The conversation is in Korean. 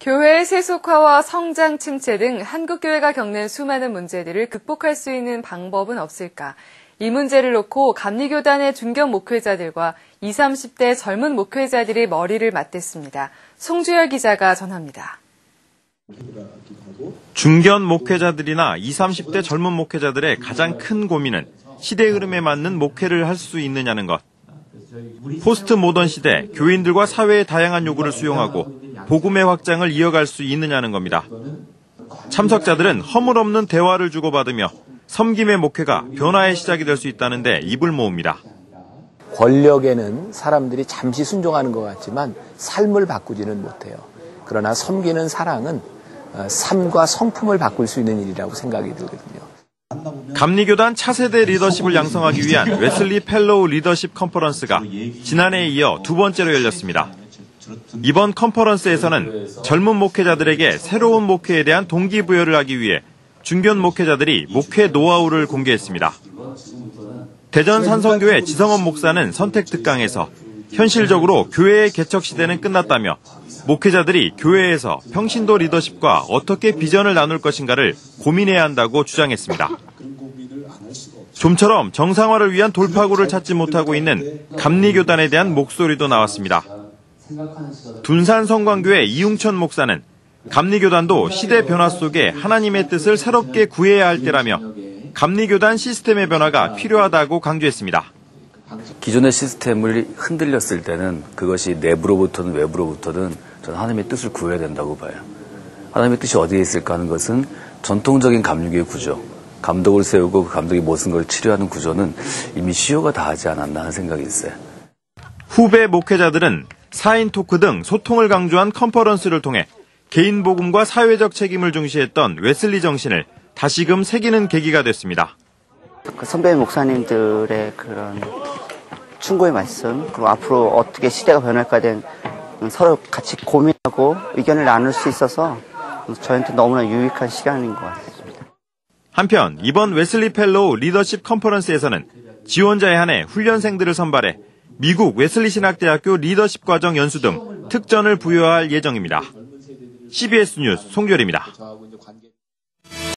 교회의 세속화와 성장 침체 등 한국교회가 겪는 수많은 문제들을 극복할 수 있는 방법은 없을까? 이 문제를 놓고 감리교단의 중견 목회자들과 20, 30대 젊은 목회자들이 머리를 맞댔습니다. 송주열 기자가 전합니다. 중견 목회자들이나 20, 30대 젊은 목회자들의 가장 큰 고민은 시대 흐름에 맞는 목회를 할 수 있느냐는 것. 포스트 모던 시대 교인들과 사회의 다양한 요구를 수용하고 복음의 확장을 이어갈 수 있느냐는 겁니다. 참석자들은 허물없는 대화를 주고받으며 섬김의 목회가 변화의 시작이 될 수 있다는데 입을 모읍니다. 권력에는 사람들이 잠시 순종하는 것 같지만 삶을 바꾸지는 못해요. 그러나 섬기는 사랑은 삶과 성품을 바꿀 수 있는 일이라고 생각이 들거든요. 감리교단 차세대 리더십을 양성하기 위한 웨슬리 펠로우 리더십 컨퍼런스가 지난해에 이어 두 번째로 열렸습니다. 이번 컨퍼런스에서는 젊은 목회자들에게 새로운 목회에 대한 동기부여를 하기 위해 중견 목회자들이 목회 노하우를 공개했습니다. 대전 산성교회 지성원 목사는 선택 특강에서 현실적으로 교회의 개척 시대는 끝났다며 목회자들이 교회에서 평신도 리더십과 어떻게 비전을 나눌 것인가를 고민해야 한다고 주장했습니다. 좀처럼 정상화를 위한 돌파구를 찾지 못하고 있는 감리교단에 대한 목소리도 나왔습니다. 둔산 성광교회 이웅천 목사는 감리교단도 시대 변화 속에 하나님의 뜻을 새롭게 구해야 할 때라며 감리교단 시스템의 변화가 필요하다고 강조했습니다. 기존의 시스템을 흔들렸을 때는 그것이 내부로부터든 외부로부터든 저는 하나님의 뜻을 구해야 된다고 봐요. 하나님의 뜻이 어디에 있을까 하는 것은 전통적인 감리교의 구조, 감독을 세우고 그 감독이 모든 걸 치료하는 구조는 이미 시효가 다하지 않았나 하는 생각이 있어요. 후배 목회자들은 4인 토크 등 소통을 강조한 컨퍼런스를 통해 개인 복음과 사회적 책임을 중시했던 웨슬리 정신을 다시금 새기는 계기가 됐습니다. 선배 목사님들의 그런 충고의 말씀, 그리고 앞으로 어떻게 시대가 변할까에 대한 서로 같이 고민하고 의견을 나눌 수 있어서 저한테 너무나 유익한 시간인 것 같습니다. 한편 이번 웨슬리 펠로우 리더십 컨퍼런스에서는 지원자에 한해 훈련생들을 선발해 미국 웨슬리 신학대학교 리더십 과정 연수 등 특전을 부여할 예정입니다. CBS 뉴스 송결입니다.